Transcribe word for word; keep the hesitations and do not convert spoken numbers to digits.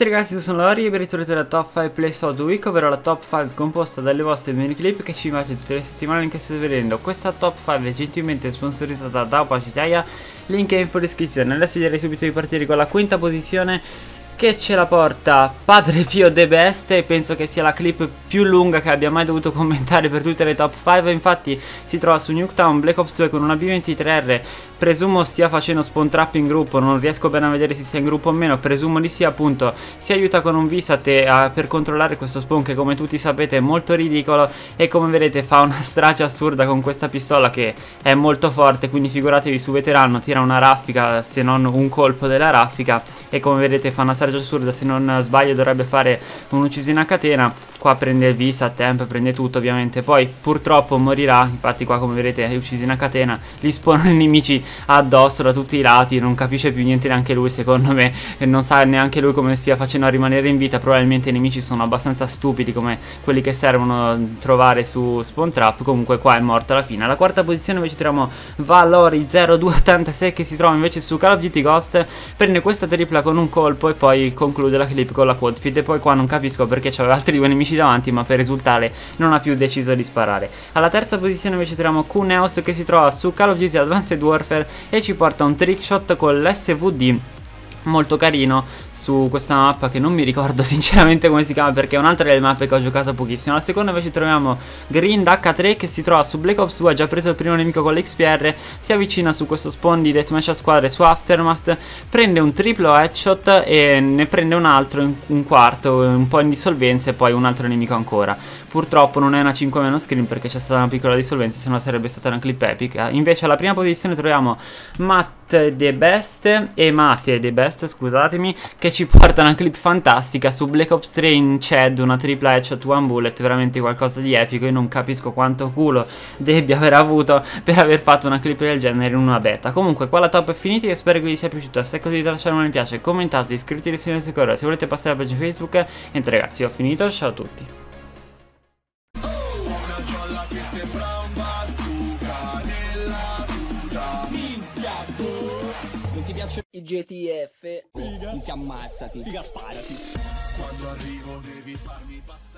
tutti ragazzi, io sono Lori e ben ritrovati alla Top cinque Play of the Week, ovvero la Top cinque composta dalle vostre mini clip che ci inviate tutte le settimane che state vedendo. Questa Top cinque è gentilmente sponsorizzata da Opacity Italia, link è in descrizione. Adesso direi subito di partire con la quinta posizione, che ce la porta Padre Pio The Best, e penso che sia la clip più lunga che abbia mai dovuto commentare per tutte le top cinque. Infatti si trova su Nuketown Black Ops due con una B ventitré R, presumo stia facendo spawn trap in gruppo, non riesco bene a vedere se sia in gruppo o meno, presumo di sì. Appunto si aiuta con un Visat eh, per controllare questo spawn che, come tutti sapete, è molto ridicolo, e come vedete fa una strage assurda con questa pistola che è molto forte, quindi figuratevi su veterano, tira una raffica se non un colpo della raffica, e come vedete fa una strage assurda. Se non sbaglio dovrebbe fare un'uccisione a catena. Qua prende il vis a tempo, prende tutto ovviamente, poi purtroppo morirà. Infatti qua come vedete è uccisione a catena, gli spawnano i nemici addosso da tutti i lati, non capisce più niente neanche lui secondo me, e non sa neanche lui come stia facendo a rimanere in vita. Probabilmente i nemici sono abbastanza stupidi come quelli che servono trovare su spawn trap. Comunque qua è morto alla fine. Alla quarta posizione invece troviamo Valori zero due ottantasei, che si trova invece su Call of Duty Ghost, prende questa tripla con un colpo e poi conclude la clip con la quad feed. E poi qua non capisco perché c'aveva altri due nemici davanti, ma per risultare non ha più deciso di sparare. Alla terza posizione invece troviamo Kuneos, che si trova su Call of Duty Advanced Warfare e ci porta un trick shot con l'S V D molto carino su questa mappa che non mi ricordo sinceramente come si chiama, perché è un'altra delle mappe che ho giocato pochissimo. Alla seconda invece troviamo Green H tre, che si trova su Black Ops due, ha già preso il primo nemico con l'X P R, si avvicina su questo spawn di Deathmatch a squadre su Aftermath, prende un triplo headshot e ne prende un altro, un quarto, un po' in dissolvenza, e poi un altro nemico ancora. Purtroppo non è una cinque meno screen perché c'è stata una piccola dissolvenza, se no sarebbe stata una clip epica. Invece alla prima posizione troviamo Matt The Best e Mate The Best, scusatemi, che ci porta una clip fantastica su Black Ops tre in Chad, una tripla headshot one bullet, veramente qualcosa di epico. Io non capisco quanto culo debbia aver avuto per aver fatto una clip del genere in una beta. Comunque qua la top è finita, io spero che vi sia piaciuta. Se è così lasciate un mi piace, commentate, iscrivetevi se non siete ancora, se volete passare alla pagina Facebook. Niente ragazzi, ho finito, ciao a tutti. Non ti piacciono i G T F? Figa. Minchia ammazzati. Figa sparati. Quando arrivo devi farmi passare.